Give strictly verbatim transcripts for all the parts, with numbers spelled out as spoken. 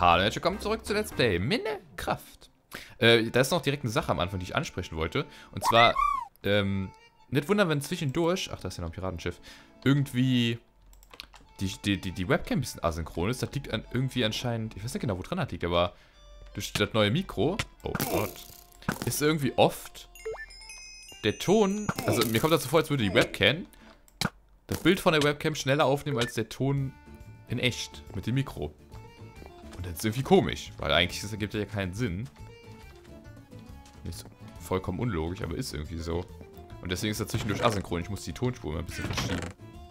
Hallo, herzlich willkommen zurück zu Let's Play Minecraft. Äh, da ist noch direkt eine Sache am Anfang, die ich ansprechen wollte. Und zwar, ähm, nicht wundern, wenn zwischendurch, ach, da ist ja noch ein Piratenschiff, irgendwie die, die, die, die Webcam ein bisschen asynchron ist. Das liegt an, irgendwie anscheinend, ich weiß nicht genau, wo dran das liegt, aber durch das neue Mikro, oh Gott, ist irgendwie oft der Ton, also mir kommt das so vor, als würde die Webcam das Bild von der Webcam schneller aufnehmen als der Ton in echt mit dem Mikro. Und das ist irgendwie komisch, weil eigentlich das ergibt ja keinen Sinn. Nicht so vollkommen unlogisch, aber ist irgendwie so. Und deswegen ist das zwischendurch asynchron. Ich muss die Tonspur mal ein bisschen verschieben.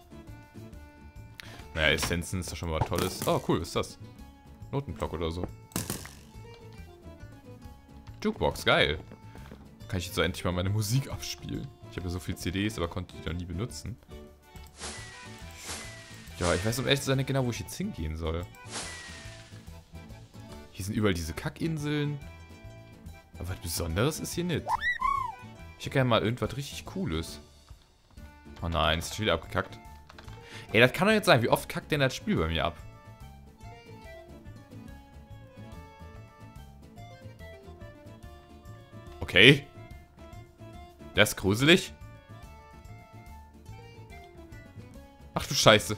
Naja, Essenzen ist doch schon mal was Tolles. Oh, cool, was ist das? Notenblock oder so. Jukebox, geil. Kann ich jetzt so endlich mal meine Musik abspielen. Ich habe ja so viele C Ds, aber konnte die noch nie benutzen. Ja, ich weiß um ehrlich zu sein nicht genau, wo ich jetzt hingehen soll. Hier sind überall diese Kackinseln. Aber was Besonderes ist hier nicht. Ich hätte gerne mal irgendwas richtig Cooles. Oh nein, ist schon wieder abgekackt. Ey, das kann doch jetzt sein. Wie oft kackt denn das Spiel bei mir ab? Okay. Das ist gruselig. Ach du Scheiße.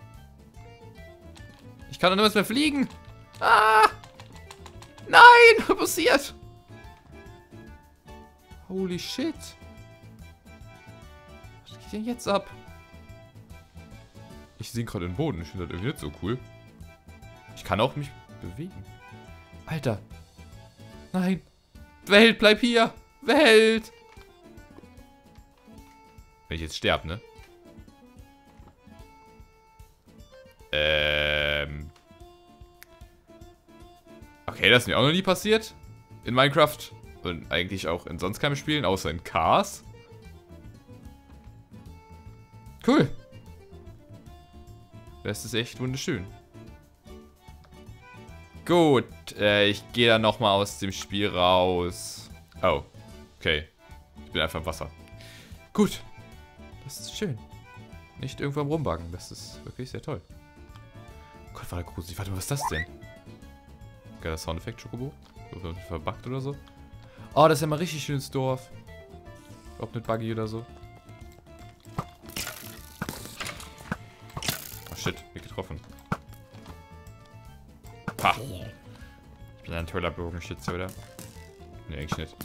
Ich kann doch nichts mehr fliegen. Ah! Nein! Was passiert? Holy shit. Was geht denn jetzt ab? Ich sehe gerade den Boden. Ich finde das irgendwie nicht so cool. Ich kann auch mich bewegen. Alter. Nein. Welt, bleib hier. Welt. Wenn ich jetzt sterbe, ne? Ähm. Okay, das ist mir auch noch nie passiert. In Minecraft. Und eigentlich auch in sonst keinem Spielen, außer in Cars. Cool. Das ist echt wunderschön. Gut, äh, ich gehe dann nochmal aus dem Spiel raus. Oh, okay. Ich bin einfach im Wasser. Gut. Das ist schön. Nicht irgendwo am Rumbuggen. Das ist wirklich sehr toll. Oh Gott, war der gruselig. Warte mal, was ist das denn? Geiler Soundeffekt, Chocobo. Verbuggt oder so. Oh, das ist ja mal richtig schönes Dorf. Ob nicht buggy oder so. Oh shit, mich getroffen. Ha! Ich bin ein toller Bogenschütze, oder? Ne, eigentlich nicht.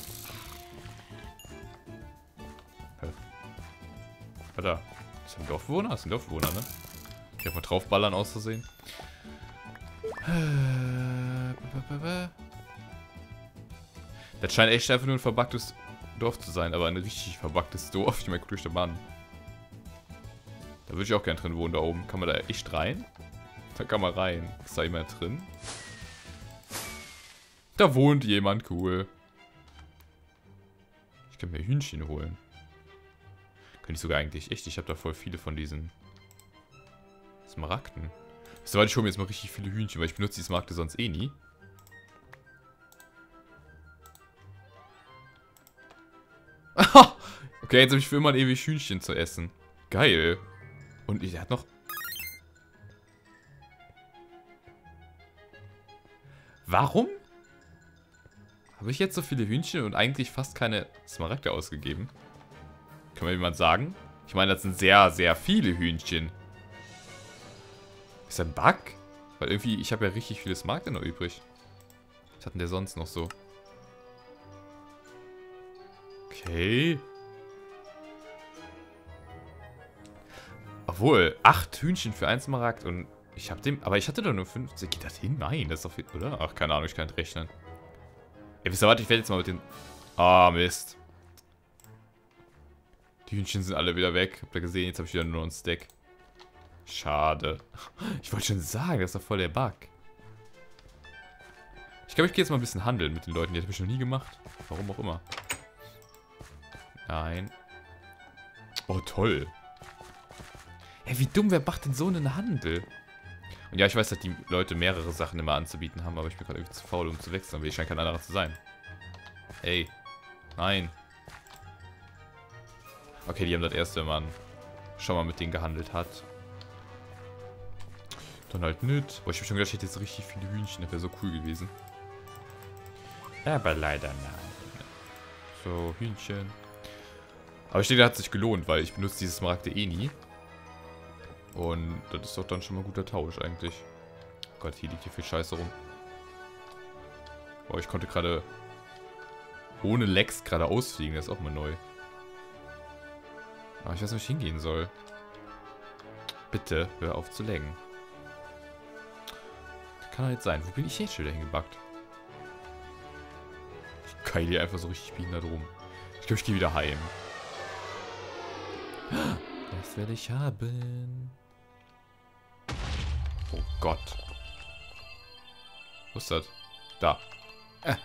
Warte, das ist ein Dorfbewohner? Das ist ein Dorfbewohner, ne? Ich hab mal draufballern aus Versehen. Das scheint echt einfach nur ein verbuggtes Dorf zu sein, aber ein richtig verbuggtes Dorf. Ich meine, guck durch die Bahn. Da würde ich auch gerne drin wohnen, da oben. Kann man da echt rein? Da kann man rein. Ist da jemand drin? Da wohnt jemand, cool. Ich kann mir Hühnchen holen. Könnte ich sogar eigentlich echt. Ich habe da voll viele von diesen Smaragden. Soweit ich hole mir jetzt mal richtig viele Hühnchen, weil ich benutze die Smaragde sonst eh nie. Okay, jetzt habe ich für immer ein ewig Hühnchen zu essen. Geil. Und der hat noch... Warum habe ich jetzt so viele Hühnchen und eigentlich fast keine Smaragde ausgegeben? Kann mir jemand sagen? Ich meine, das sind sehr, sehr viele Hühnchen. Ist das ein Bug? Weil irgendwie, ich habe ja richtig viele Smaragde noch übrig. Was hat denn der sonst noch so? Okay. Obwohl, acht Hühnchen für ein Smaragd und ich habe dem... Aber ich hatte doch nur fünfzig. Geht das hin? Nein, das ist doch viel, oder? Ach, keine Ahnung, ich kann nicht rechnen. Ey, wisst ihr was? Ich werde jetzt mal mit den... Ah, oh, Mist. Die Hühnchen sind alle wieder weg. Habt ihr gesehen? Jetzt habe ich wieder nur einen Stack. Schade. Ich wollte schon sagen, das ist doch voll der Bug. Ich glaube, ich gehe jetzt mal ein bisschen handeln mit den Leuten. Die habe ich noch nie gemacht. Warum auch immer. Nein. Oh, toll. Hey, wie dumm, wer macht denn so einen Handel? Und ja, ich weiß, dass die Leute mehrere Sachen immer anzubieten haben, aber ich bin gerade irgendwie zu faul, um zu wechseln, weil ich scheine kein anderer zu sein. Ey. Nein. Okay, die haben das erste, wenn man schon mal mit denen gehandelt hat. Dann halt nicht. Boah, ich hab schon gedacht, ich hätte jetzt richtig viele Hühnchen. Das wäre so cool gewesen. Aber leider nein. So, Hühnchen. Aber ich denke, das hat sich gelohnt, weil ich benutze dieses Smaragde eh nie. Und das ist doch dann schon mal ein guter Tausch eigentlich. Oh Gott, hier liegt hier viel Scheiße rum. Boah, ich konnte gerade ohne Lex gerade ausfliegen. Das ist auch mal neu. Aber ich weiß nicht, wo ich hingehen soll. Bitte, hör auf zu laggen. Das kann doch nicht sein. Wo bin ich jetzt schon wieder hingebackt? Ich keile hier einfach so richtig behindert rum. Ich glaube, ich gehe wieder heim. Das werde ich haben. Oh Gott. Wo ist das? Da. Äh.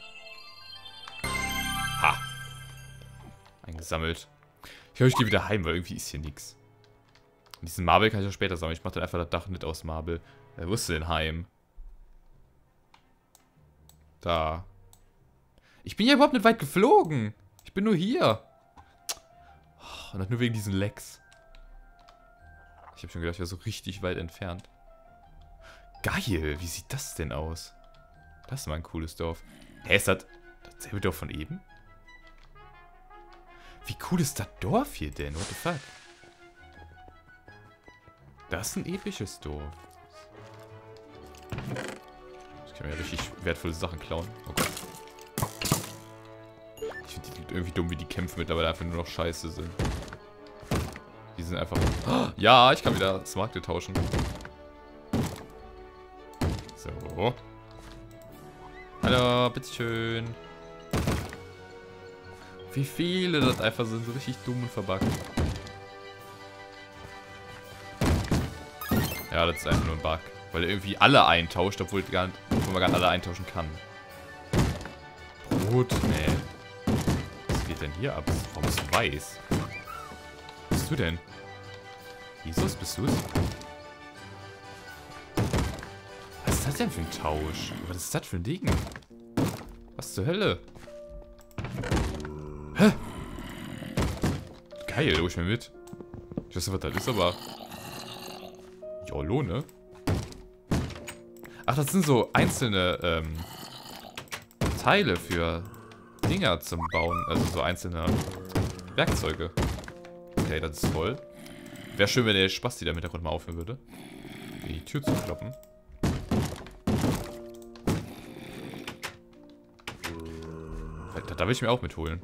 Ha. Eingesammelt. Ich glaube, ich gehe wieder heim, weil irgendwie ist hier nichts. Diesen Marble kann ich auch später sammeln. Ich mache dann einfach das Dach nicht aus Marble. Äh, wo ist denn heim? Da. Ich bin ja überhaupt nicht weit geflogen. Ich bin nur hier. Und das nur wegen diesen Lecks. Ich habe schon gedacht, ich wäre so richtig weit entfernt. Geil, wie sieht das denn aus? Das ist mal ein cooles Dorf. Hä, ist das dasselbe Dorf von eben? Wie cool ist das Dorf hier denn? What the fuck? Das ist ein episches Dorf. Ich kann mir ja richtig wertvolle Sachen klauen. Oh Gott. Ich finde die irgendwie dumm, wie die Kämpfe mittlerweile einfach nur noch scheiße sind. Die sind einfach... Oh, ja, ich kann wieder Smaragde tauschen. So. Hallo, bitteschön. Wie viele das einfach sind, so richtig dumm und verbuggt. Ja, das ist einfach nur ein Bug. Weil er irgendwie alle eintauscht, obwohl, gar nicht, obwohl man gar nicht alle eintauschen kann. Brot? Nee. Was geht denn hier ab? Warum ist es weiß? Was bist du denn? Jesus, bist du's? Was ist das denn für ein Tausch? Was ist das für ein Ding? Was zur Hölle? Hä? Geil, hol ich mir mit. Ich weiß nicht, was das ist, aber... Jolo, ne? Ach, das sind so einzelne ähm, Teile für Dinger zum Bauen. Also so einzelne Werkzeuge. Okay, das ist voll. Wäre schön, wenn der Spasti da im Hintergrund mal aufhören würde. Die Tür zu kloppen. Da darf ich mir auch mitholen.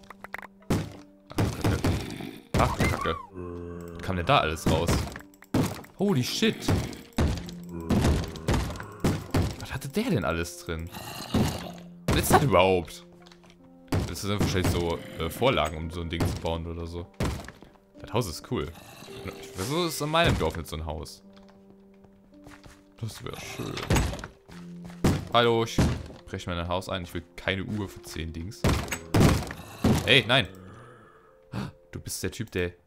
Ach, Kacke. Ach, Kacke. Was kam denn da alles raus? Holy shit. Was hatte der denn alles drin? Was ist das überhaupt? Das sind wahrscheinlich so äh, Vorlagen, um so ein Ding zu bauen oder so. Das Haus ist cool. Wieso ist in meinem Dorf nicht so ein Haus? Das wäre schön. Hallo, ich breche mein Haus ein. Ich will keine Uhr für zehn Dings. Ey, nein. Du bist der Typ, der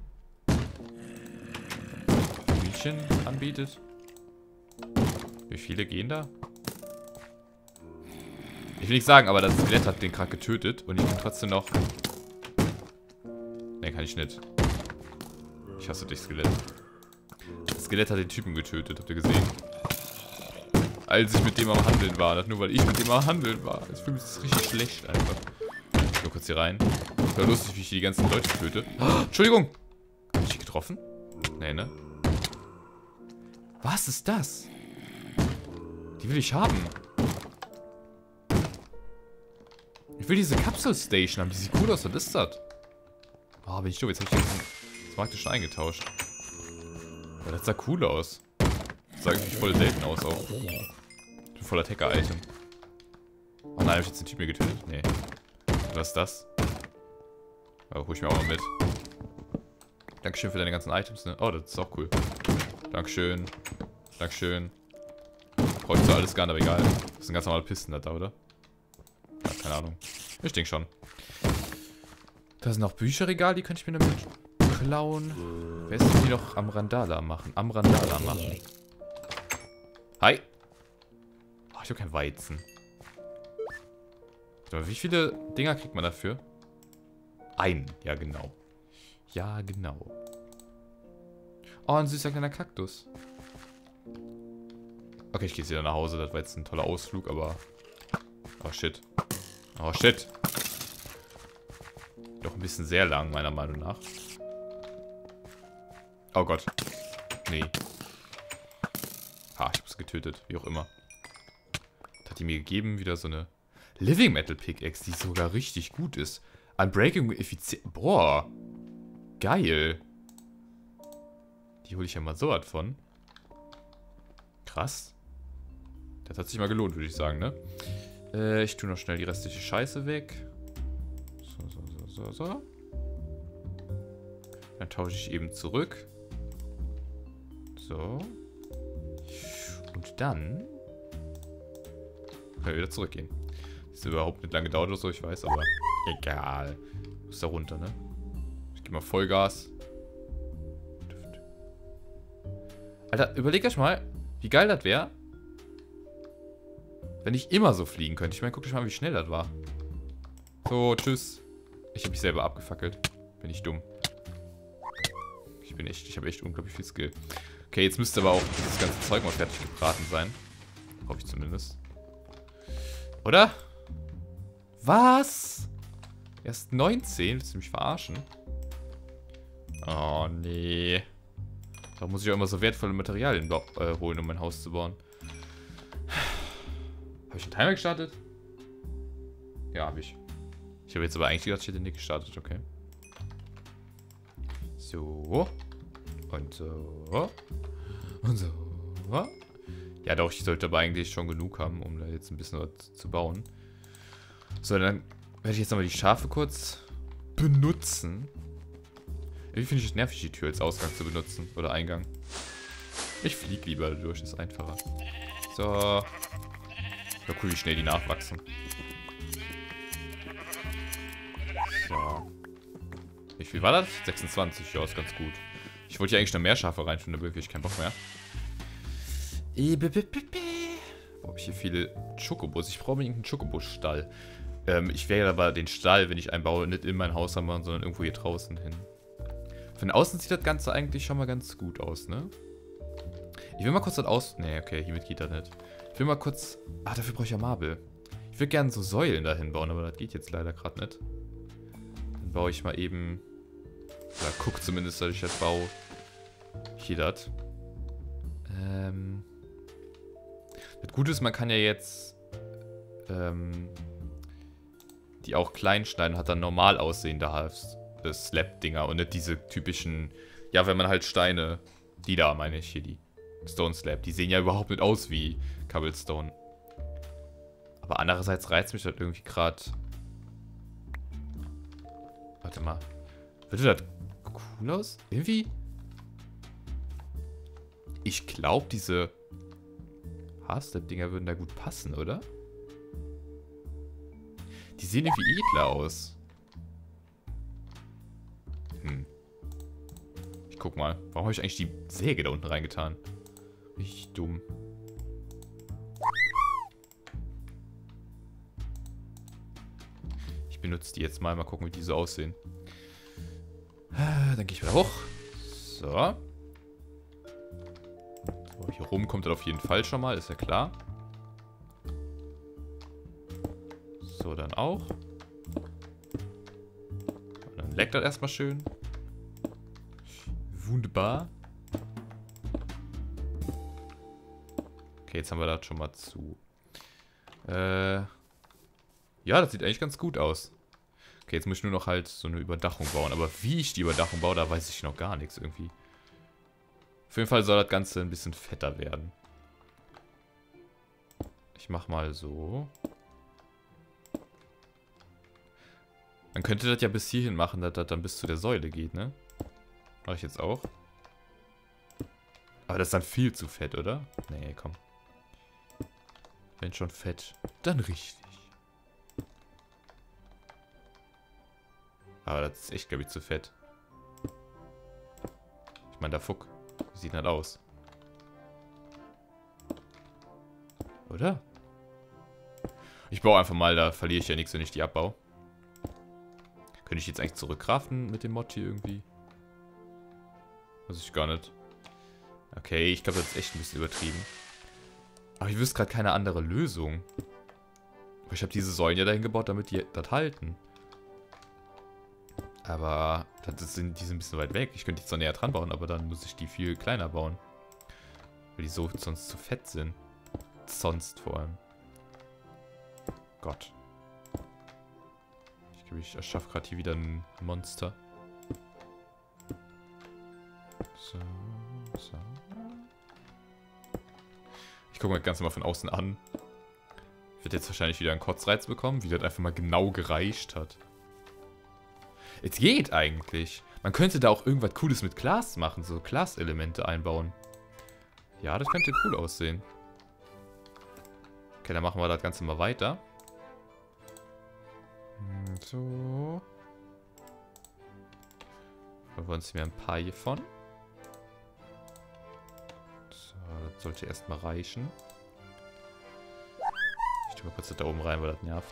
Hühnchen anbietet. Wie viele gehen da? Ich will nicht sagen, aber das Skelett hat den gerade getötet und ich bin trotzdem noch... Ne, kann ich nicht. Ich hasse dich, Skelett. Das Skelett hat den Typen getötet, habt ihr gesehen? Als ich mit dem am Handeln war. Das nur weil ich mit dem am Handeln war. Ich fühle mich das richtig schlecht einfach. Ich geh kurz hier rein. War lustig, wie ich die ganzen Leute töte. Oh, Entschuldigung! Hab ich die getroffen? Nee, ne? Was ist das? Die will ich haben. Ich will diese Kapsel-Station haben. Die sieht cool aus. Was ist das? Oh, bin ich doof. Jetzt habe ich den Smaragde schon eingetauscht. Aber das sah cool aus. Das sah irgendwie voll selten aus auch. Ich bin voller Hacker-Item. Oh nein, habe ich jetzt den Typ mir getötet? Nee. Was ist das? Oh, hol ich mir auch mal mit. Dankeschön für deine ganzen Items, ne? Oh, das ist auch cool. Dankeschön. Dankeschön. Brauche ich so alles gar nicht, aber egal. Das sind ganz normale Pisten da, oder? Ja, keine Ahnung. Ich denke schon. Da sind noch Bücherregal, die könnte ich mir damit klauen. Wer ist denn die noch am Randala machen? Am Randala machen. Hi. Oh, ich habe kein Weizen. Wie viele Dinger kriegt man dafür? Ein. Ja, genau. Ja, genau. Oh, ein süßer kleiner Kaktus. Okay, ich gehe jetzt wieder nach Hause. Das war jetzt ein toller Ausflug, aber... Oh, shit. Oh, shit. Doch ein bisschen sehr lang, meiner Meinung nach. Oh Gott. Nee. Ha, ich hab's getötet. Wie auch immer. Das hat die mir gegeben, wieder so eine Living Metal Pickaxe, die sogar richtig gut ist. Unbreaking effizient. Boah. Geil. Die hole ich ja mal so was von. Krass. Das hat sich mal gelohnt, würde ich sagen, ne? Äh, ich tue noch schnell die restliche Scheiße weg. So, so, so, so, so. Dann tausche ich eben zurück. So. Und dann... können wir wieder zurückgehen. Das ist überhaupt nicht lange gedauert oder so, ich weiß, aber egal. Muss da runter, ne? Ich gebe mal Vollgas. Alter, überleg euch mal, wie geil das wäre, wenn ich immer so fliegen könnte. Ich meine, guck euch mal, wie schnell das war. So, tschüss. Ich habe mich selber abgefackelt. Bin ich dumm. Ich bin echt, ich habe echt unglaublich viel Skill. Okay, jetzt müsste aber auch dieses ganze Zeug mal fertig gebraten sein. Hoffe ich zumindest. Oder? Was? Erst neunzehn? Willst du mich verarschen? Oh, nee. Da muss ich auch immer so wertvolle Materialien äh, holen, um mein Haus zu bauen. Habe ich einen Timer gestartet? Ja, habe ich. Ich habe jetzt aber eigentlich gedacht, ich hätte nicht gestartet, okay. So. Und so. Und so. Ja doch, ich sollte aber eigentlich schon genug haben, um da jetzt ein bisschen was zu bauen. So, dann werde ich jetzt nochmal die Schafe kurz benutzen. Irgendwie finde ich es nervig, die Tür als Ausgang zu benutzen. Oder Eingang. Ich fliege lieber durch, ist einfacher. So. Ja, cool, wie schnell die nachwachsen. So. Wie viel war das? sechsundzwanzig, ja, ist ganz gut. Ich wollte hier eigentlich noch mehr Schafe reintun, da wirklich keinen Bock mehr. Wo habe ich hier viele Chocobos? Ich brauche unbedingt einen Chocobo-Stall. Ähm, ich werde aber den Stall, wenn ich einen baue, nicht in mein Haus haben, sondern irgendwo hier draußen hin. Von außen sieht das Ganze eigentlich schon mal ganz gut aus, ne? Ich will mal kurz das aus... Ne, okay, hiermit geht das nicht. Ich will mal kurz... Ah, dafür brauche ich ja Marble. Ich würde gerne so Säulen dahin bauen, aber das geht jetzt leider gerade nicht. Dann baue ich mal eben... Oder guck zumindest, dass ich das baue. Hier das. Ähm... Das Gute ist, man kann ja jetzt... Ähm... die auch klein schneiden, hat dann normal aussehende Slab-Dinger und nicht diese typischen... Ja, wenn man halt Steine... Die da, meine ich, hier, die Stone Slab. Die sehen ja überhaupt nicht aus wie Cobblestone. Aber andererseits reizt mich das irgendwie gerade... Warte mal. Würde das cool aus? Irgendwie... Ich glaube, diese Hardstep-Dinger würden da gut passen, oder? Die sehen irgendwie edler aus. Hm. Ich guck mal. Warum habe ich eigentlich die Säge da unten reingetan? Richtig dumm. Ich benutze die jetzt mal. Mal gucken, wie die so aussehen. Dann gehe ich wieder hoch. So. So, hier rum kommt das auf jeden Fall schon mal. Ist ja klar. So, dann auch. Und dann leckt das erstmal schön. Wunderbar. Okay, jetzt haben wir das schon mal zu. Äh, ja, das sieht eigentlich ganz gut aus. Okay, jetzt muss ich nur noch halt so eine Überdachung bauen. Aber wie ich die Überdachung baue, da weiß ich noch gar nichts irgendwie. Auf jeden Fall soll das Ganze ein bisschen fetter werden. Ich mach mal so. Man könnte das ja bis hierhin machen, dass das dann bis zu der Säule geht, ne? Mache ich jetzt auch. Aber das ist dann viel zu fett, oder? Nee, komm. Wenn schon fett, dann richtig. Aber das ist echt, glaube ich, zu fett. Ich meine, der Fuck. Wie sieht das aus? Oder? Ich baue einfach mal, da verliere ich ja nichts, wenn ich die abbaue. Könnte ich jetzt eigentlich zurückkraften mit dem Mod hier irgendwie? Weiß ich gar nicht. Okay, ich glaube, das ist echt ein bisschen übertrieben. Aber ich wüsste gerade keine andere Lösung. Aber ich habe diese Säulen ja dahin gebaut, damit die das halten. Aber das sind, die sind ein bisschen weit weg. Ich könnte die zwar näher dran bauen, aber dann muss ich die viel kleiner bauen. Weil die so sonst zu fett sind. Sonst vor allem. Gott. Ich glaube, ich erschaffe gerade hier wieder ein Monster. So, so. Ich gucke mir das Ganze mal von außen an. Ich werde jetzt wahrscheinlich wieder einen Kotzreiz bekommen, wie das einfach mal genau gereicht hat. Es geht eigentlich. Man könnte da auch irgendwas Cooles mit Glas machen, so Glaselemente einbauen. Ja, das könnte cool aussehen. Okay, dann machen wir das Ganze mal weiter. So. Wir wollen uns hier ein paar hiervon. So, das sollte erstmal reichen. Ich tue mal kurz da oben rein, weil das nervt.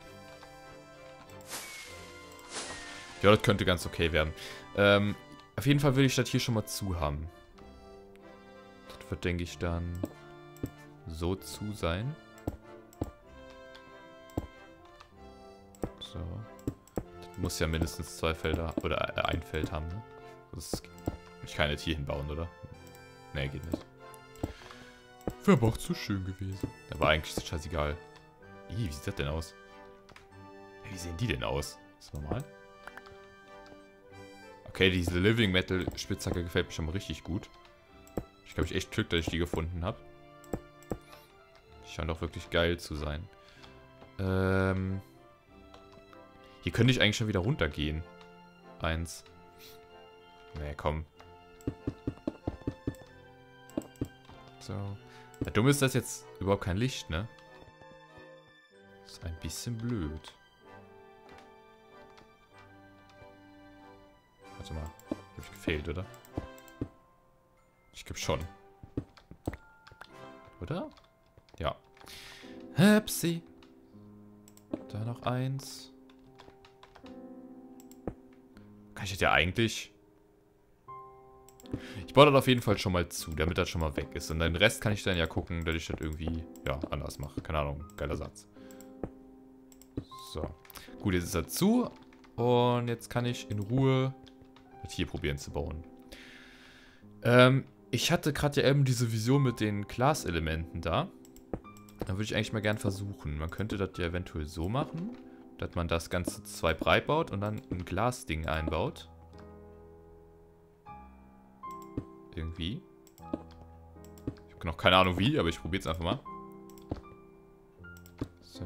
Ja, das könnte ganz okay werden. Ähm, auf jeden Fall will ich das hier schon mal zu haben. Das wird, denke ich, dann so zu sein. So. Das muss ja mindestens zwei Felder oder äh, ein Feld haben, ne? Das, ich kann nicht hier hinbauen, oder? Ne, geht nicht. Wäre aber auch zu schön gewesen. Aber eigentlich ist das scheißegal. Ih, wie sieht das denn aus? Wie sehen die denn aus? Ist das normal? Okay, diese Living Metal Spitzhacke gefällt mir schon mal richtig gut. Ich glaube, ich echt Glück, dass ich die gefunden habe. Die scheint auch wirklich geil zu sein. Ähm... Hier könnte ich eigentlich schon wieder runtergehen. Eins. Nee, komm. So. Das Dumme ist, dass jetzt überhaupt kein Licht, ne? Das ist ein bisschen blöd. Warte mal. Hab ich gefehlt, oder? Ich glaube schon. Oder? Ja. Hepsi. Da noch eins. Kann ich das ja eigentlich... Ich baue das auf jeden Fall schon mal zu, damit das schon mal weg ist. Und den Rest kann ich dann ja gucken, dass ich das irgendwie, ja, anders mache. Keine Ahnung, geiler Satz. So. Gut, jetzt ist er zu. Und jetzt kann ich in Ruhe das hier probieren zu bauen. Ähm, ich hatte gerade ja eben diese Vision mit den Glaselementen da. Da würde ich eigentlich mal gern versuchen. Man könnte das ja eventuell so machen, dass man das Ganze zwei breit baut und dann ein Glasding einbaut. Irgendwie. Ich habe noch keine Ahnung wie, aber ich probiere es einfach mal. So.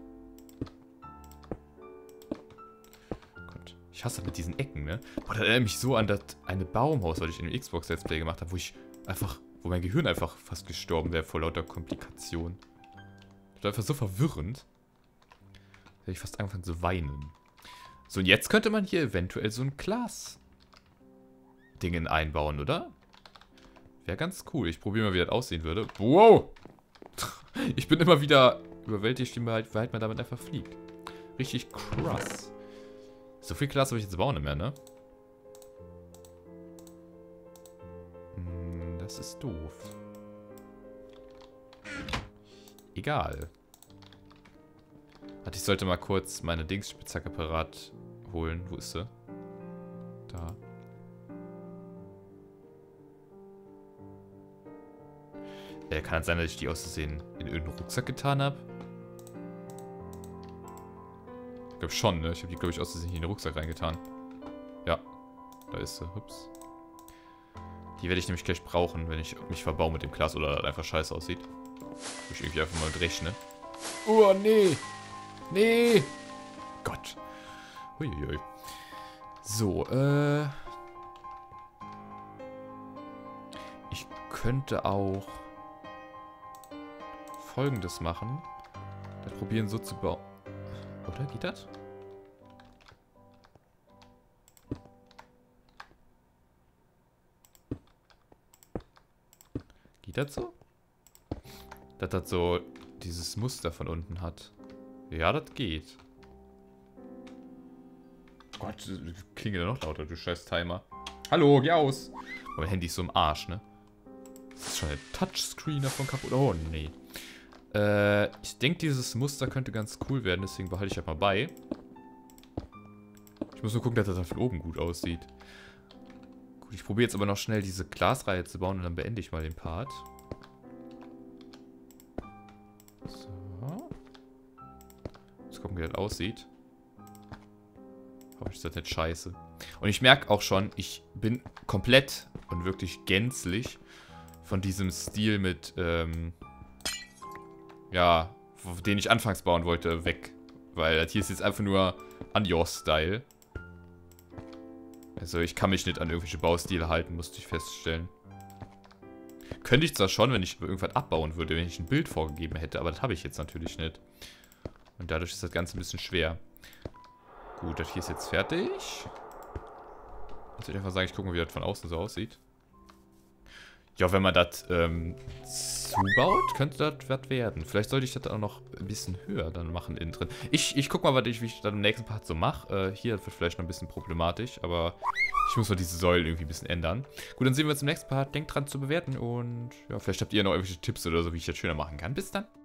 Gott, ich hasse das mit diesen Ecken, ne? Boah, das erinnert mich so an das eine Baumhaus, was ich in dem Xbox Let's Play gemacht habe, wo ich einfach, wo mein Gehirn einfach fast gestorben wäre vor lauter Komplikationen. Das war einfach so verwirrend. Da hätte ich fast angefangen zu weinen. So, und jetzt könnte man hier eventuell so ein Glas-Dingen einbauen, oder? Wäre ganz cool. Ich probiere mal, wie das aussehen würde. Wow! Ich bin immer wieder überwältigt, wie weit man damit einfach fliegt. Richtig krass. So viel Glas habe ich jetzt aber auch nicht mehr, ne? Hm, das ist doof. Egal. Warte, ich sollte mal kurz meine Dingsspitzhacke parat holen. Wo ist sie? Da. Äh, kann es sein, dass ich die aus Versehen in irgendeinen Rucksack getan habe? Ich glaube schon, ne? Ich habe die, glaube ich, aus Versehen hier in den Rucksack reingetan. Ja. Da ist sie. Ups. Die werde ich nämlich gleich brauchen, wenn ich mich verbaue mit dem Glas oder das einfach scheiße aussieht. Muss ich irgendwie einfach mal rechnen. Oh, nee! Nee! Gott. Uiuiui. So, äh... ich könnte auch Folgendes machen. Das probieren so zu bauen. Oder? Geht das? Geht das so? Dass das so dieses Muster von unten hat. Ja, das geht. Gott, klinge da noch lauter, du scheiß Timer. Hallo, geh aus. Mein Handy ist so im Arsch, ne? Das ist schon der Touchscreen davon kaputt. Oh, nee. Äh, ich denke, dieses Muster könnte ganz cool werden, deswegen behalte ich das mal bei. Ich muss nur gucken, dass das dann von oben gut aussieht. Gut, ich probiere jetzt aber noch schnell diese Glasreihe zu bauen und dann beende ich mal den Part. So. Jetzt gucken, wie das aussieht. Hoffentlich ist das nicht scheiße. Und ich merke auch schon, ich bin komplett und wirklich gänzlich von diesem Stil mit, ähm, ja, den ich anfangs bauen wollte, weg. Weil das hier ist jetzt einfach nur an your Style. Also ich kann mich nicht an irgendwelche Baustile halten, musste ich feststellen. Könnte ich zwar schon, wenn ich irgendwas abbauen würde, wenn ich ein Bild vorgegeben hätte, aber das habe ich jetzt natürlich nicht. Und dadurch ist das Ganze ein bisschen schwer. Gut, das hier ist jetzt fertig. Jetzt würde ich einfach sagen, ich gucke mal, wie das von außen so aussieht. Ja, wenn man das ähm, zubaut, könnte das was werden. Vielleicht sollte ich das auch noch ein bisschen höher dann machen innen drin. Ich, ich guck mal, was ich, wie ich das im nächsten Part so mache. Äh, hier wird vielleicht noch ein bisschen problematisch, aber ich muss mal diese Säulen irgendwie ein bisschen ändern. Gut, dann sehen wir uns im nächsten Part. Denkt dran zu bewerten und ja, vielleicht habt ihr noch irgendwelche Tipps oder so, wie ich das schöner machen kann. Bis dann.